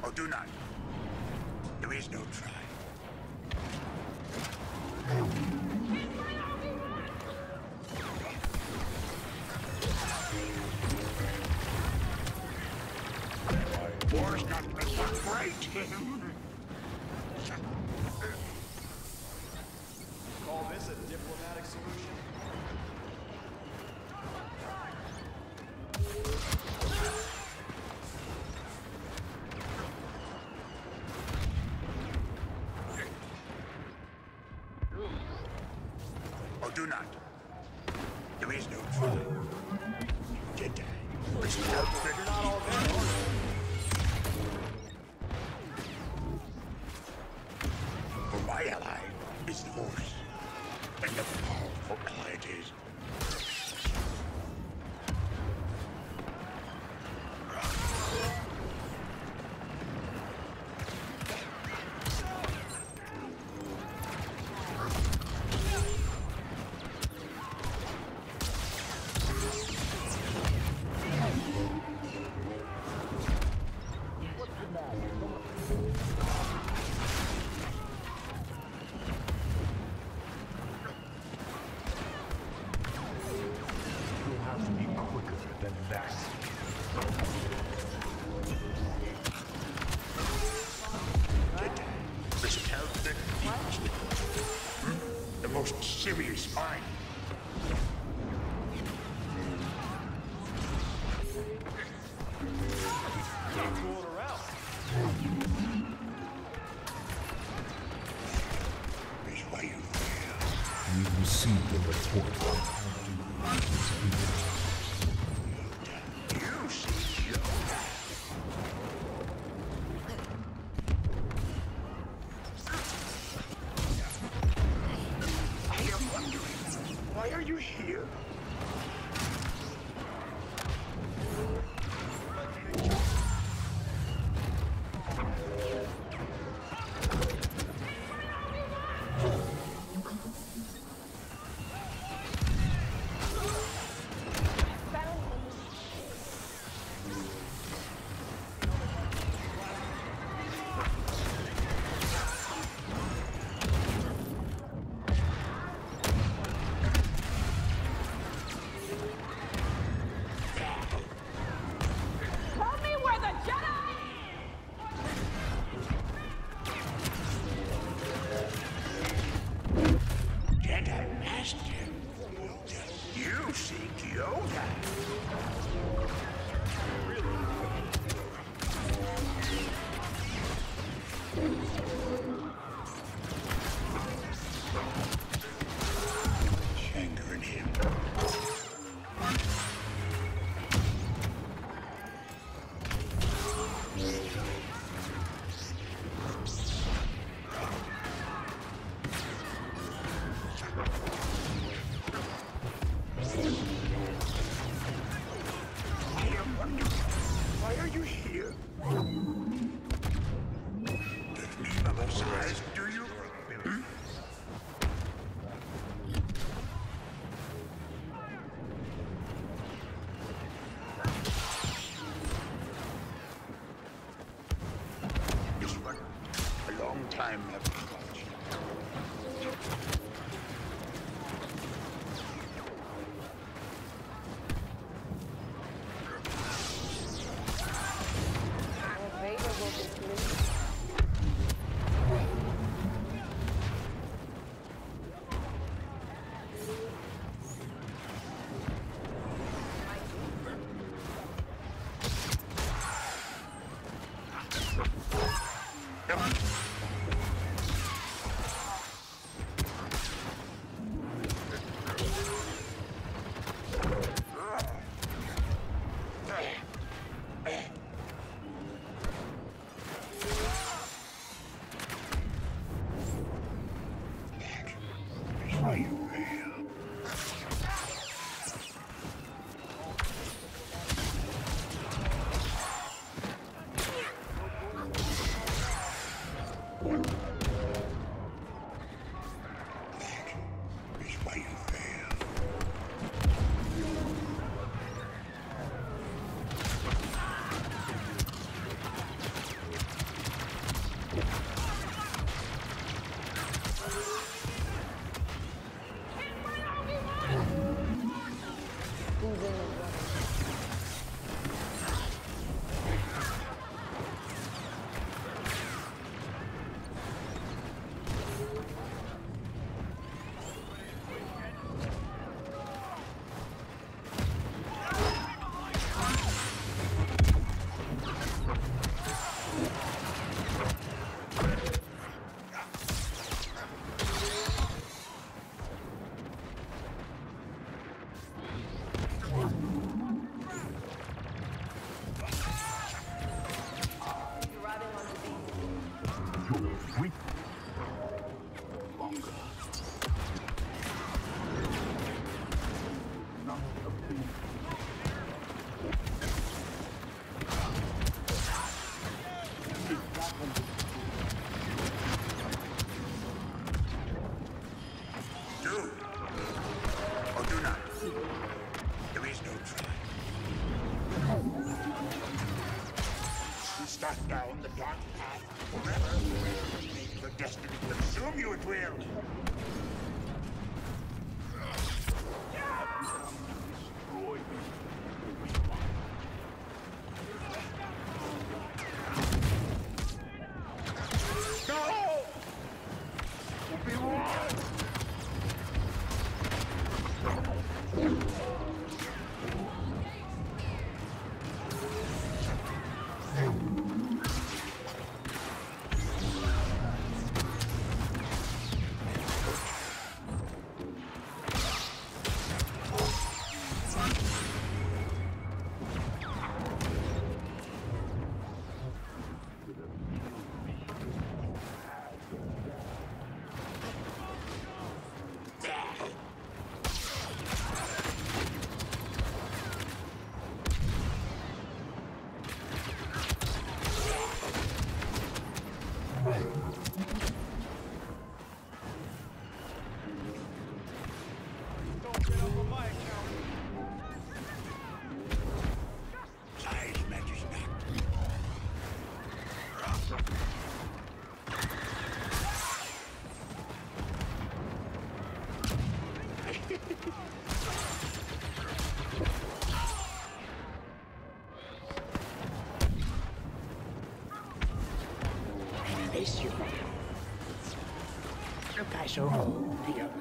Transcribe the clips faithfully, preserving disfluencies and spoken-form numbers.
Oh, do not. There is no try. War's not gonna separate him. Call this a diplomatic solution? Oh, do not. There is no try. Jedi. It's You're not all there, are you? For my ally is the Force, and the powerful ally it is. The most serious find. Can't fool around. Is why you fear. We received a report from You see, I am wondering Start down the dark path forever. Make your destiny consume you at will. No! Obi-Wan! Face you. You guys are all realize.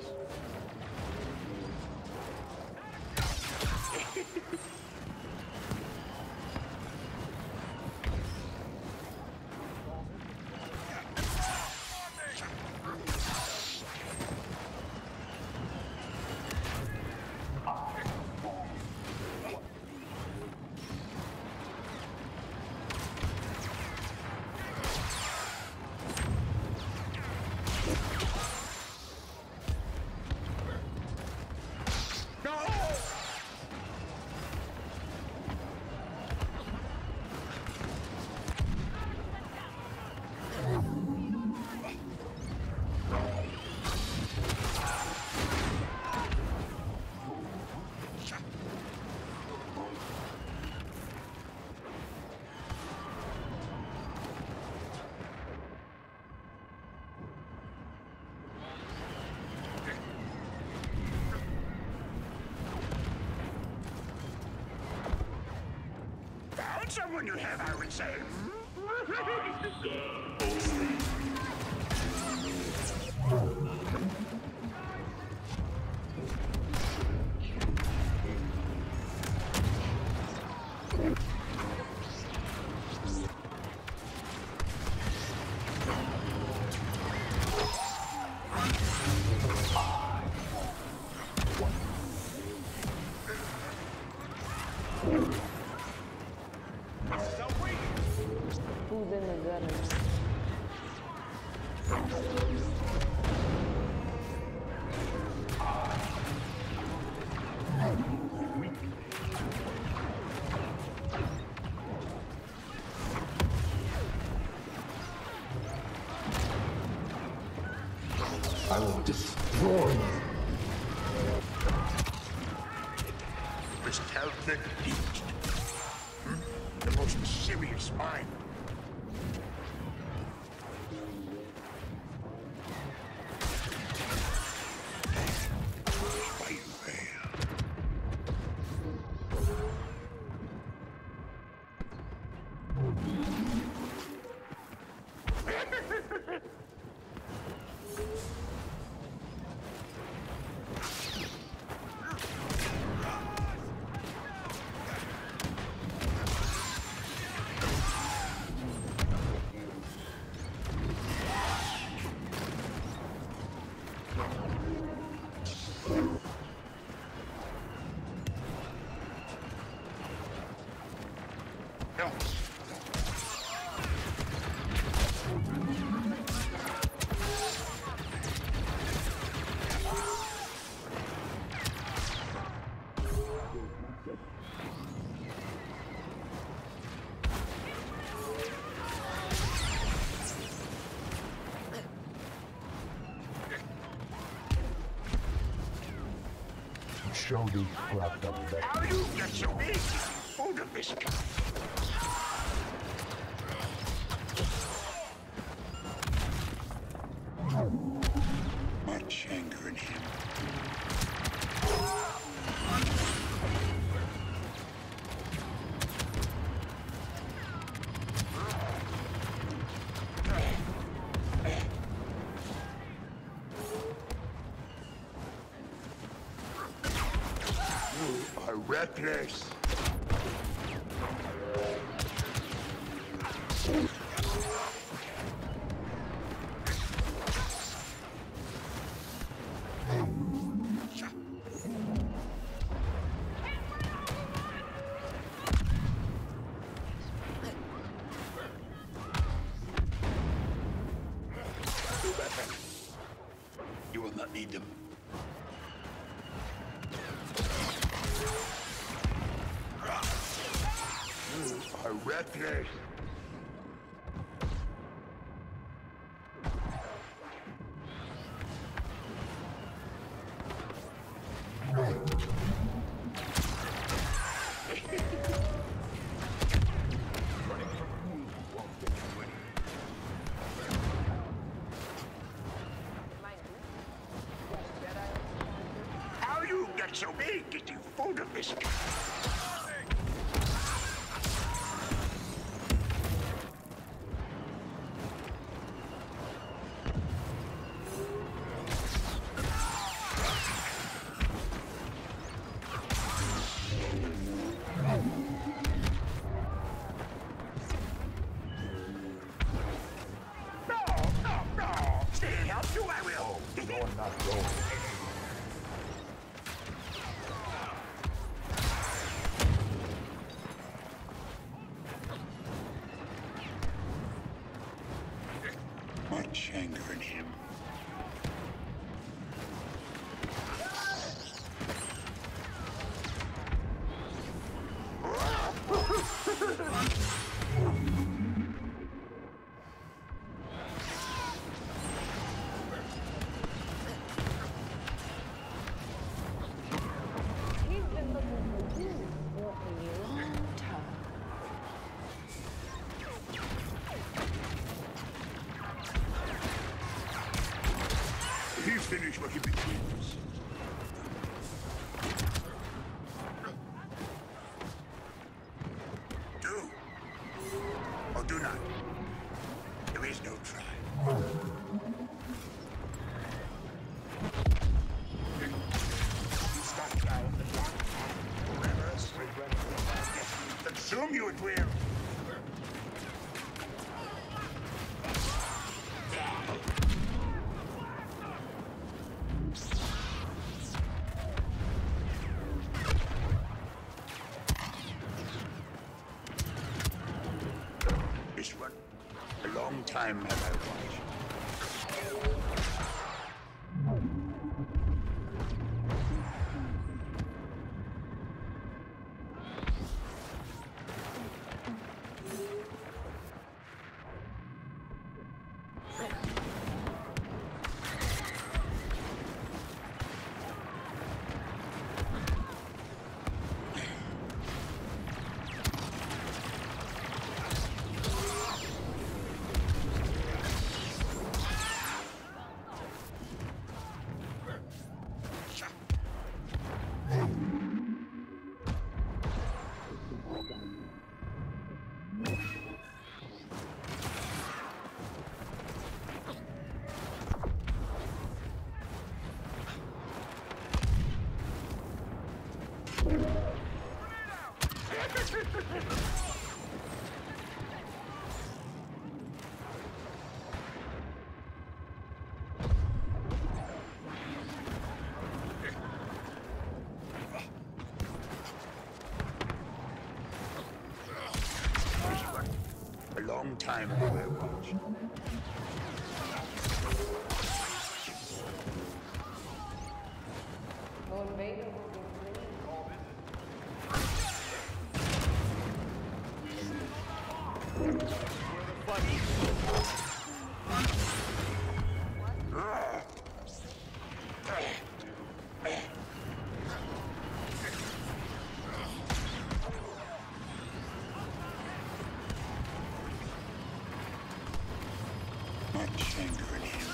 Someone you have, I would say. Who's in the gutters? I will destroy you. This Calvin Beast. Hmm? The most serious mind. No. Show you scrapped up that. How you get so big? Hold of this guy. Much anger in him. You are reckless. You will not need them. You are reckless. How you get so big? Get you full of this guy. No, no, no. Stay and help you, I will. You're not going. Much anger in him. He's been looking for you for a long time. He's finished what he begins. Do. Or do not. There is no try. Stop down the dark path. Forever straight. Consume you it will. This one, a long time have I watched. long time ago I was. Lord Vader will be pleased. Much anger in him.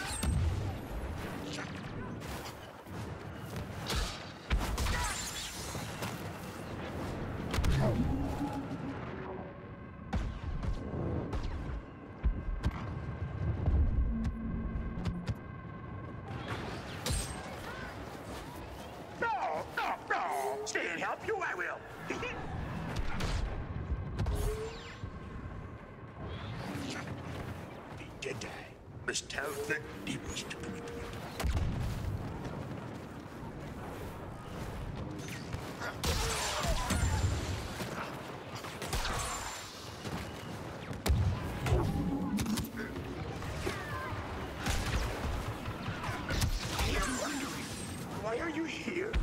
No, no, no! Stay and help you, I will. The Jedi must have the deepest commitment. I'm wondering, why are you here?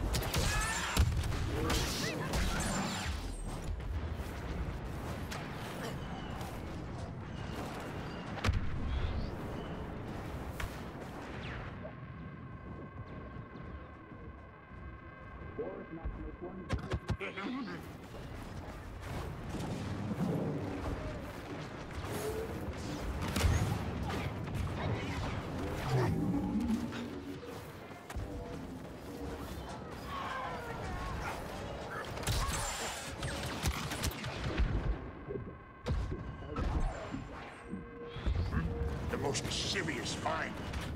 The most serious find.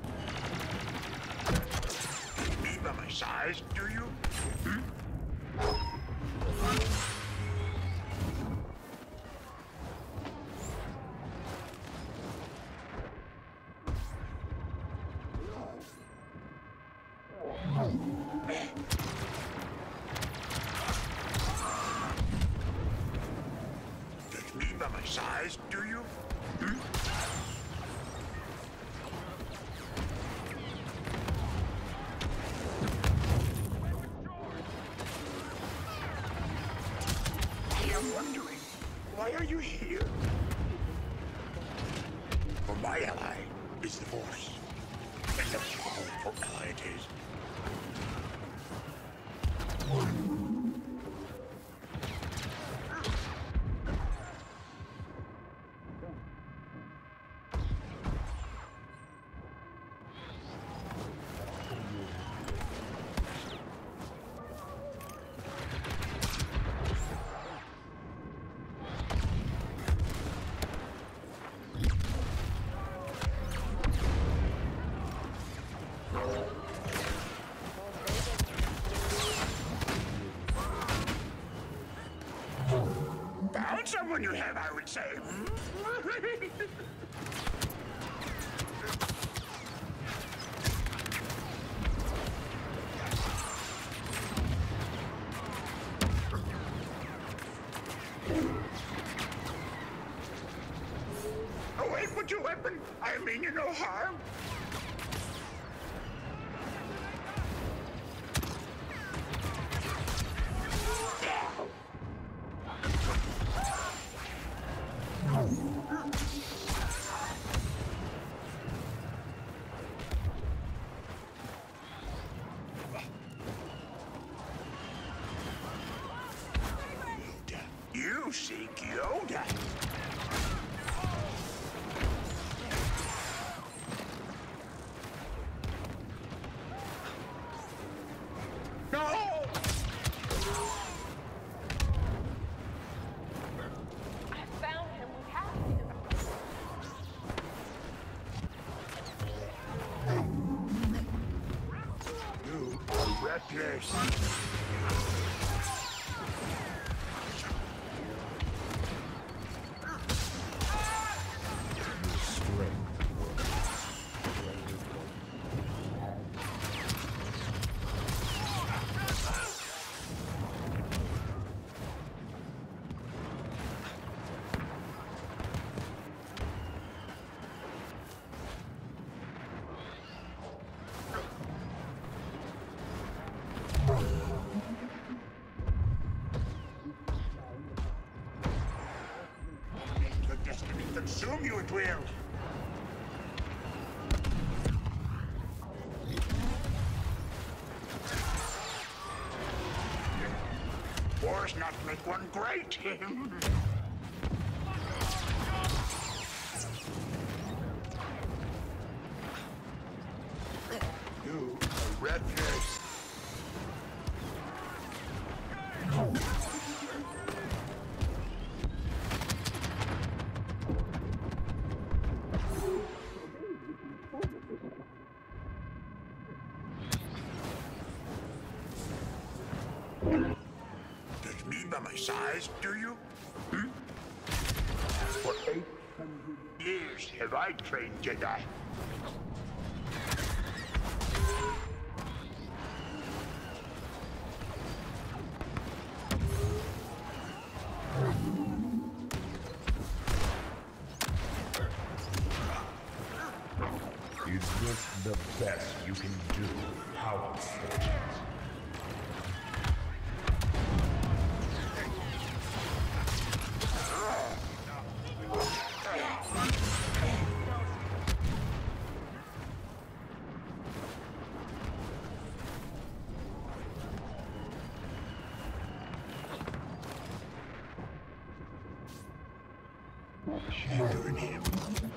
Me by my size, do you? Hmm? Judge me by my size, do you? Hmm? I'm wondering, why are you here? For my ally is the Force, and a powerful ally it is. Found someone you have, I would say. Away with your weapon. I mean you no harm. You seek Yoda. No! I found him. We have him. You are reckless. consume you, it will. Wars not make one great. You are redness. Judge me by my size, do you? Hmm? For eight hundred years have I trained Jedi. Is this the best you can do? How unfortunate. Burn him.